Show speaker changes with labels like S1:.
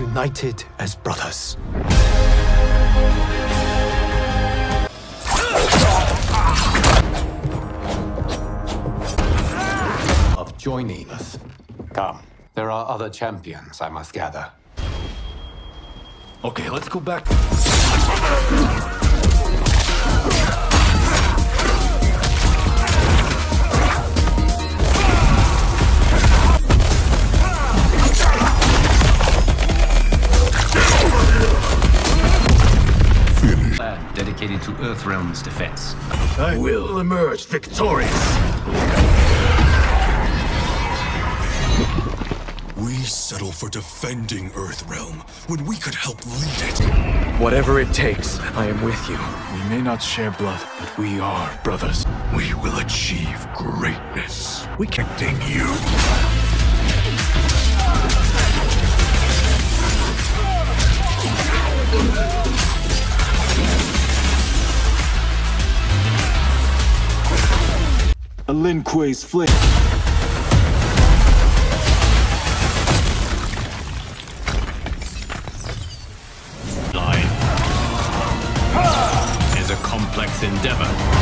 S1: united as brothers.
S2: Of joining us. Come. There are other champions I must gather.
S3: Okay, let's go back.
S4: Plan dedicated to Earthrealm's defense.
S3: I will emerge victorious.
S5: We settle for defending Earthrealm when we could help lead it.
S6: Whatever it takes, I am with you.
S3: We may not share blood, but we are brothers.
S5: We will achieve greatness. We can take you.
S3: A Lin Kuei's flame.
S4: Is a complex endeavor.